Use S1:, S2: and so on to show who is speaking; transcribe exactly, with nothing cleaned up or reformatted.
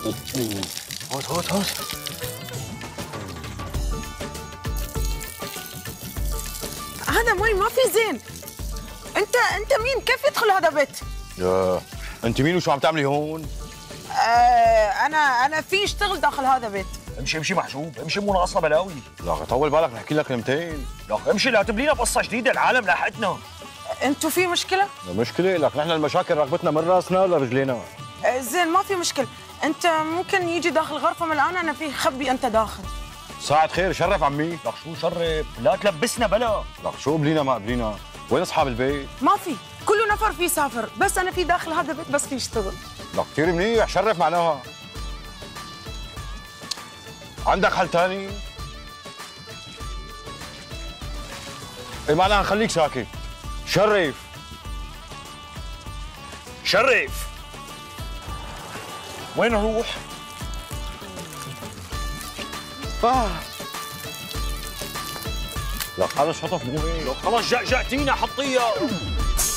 S1: هات هات هات.
S2: هذا مي ما في زين. انت انت مين؟ كيف يدخل هذا بيت؟
S1: يا انت مين وشو عم تعملي هون؟
S2: آه انا انا في اشتغل داخل هذا بيت.
S3: امشي امشي محجوب، امشي مو ناقصنا بلاوي.
S1: لا طول بالك نحكي لك كلمتين.
S3: لا امشي لا تبلينا بقصه جديده، العالم لاحقتنا.
S2: انتوا في مشكله؟
S1: مشكله لك نحن المشاكل راكبتنا من راسنا لرجلينا.
S2: آه زين ما في مشكله، انت ممكن يجي داخل غرفه من الان، انا في خبي انت داخل.
S1: ساعة خير شرف عمي.
S3: لك شو شرف؟ لا تلبسنا بلا.
S1: لك شو قبلينا ما قبلينا؟ وين اصحاب البيت؟
S2: ما في، كل نفر في سافر، بس انا في داخل هذا البيت بس في يشتغل.
S1: لك كثير منيح شرف معناها. عندك حل ثاني؟ ايه معناها خليك ساكت. شرف
S3: شرف وين نروح؟
S1: آه. لك هذا شطف مو هيك.
S3: لك خلص جأجأتينا حطيها.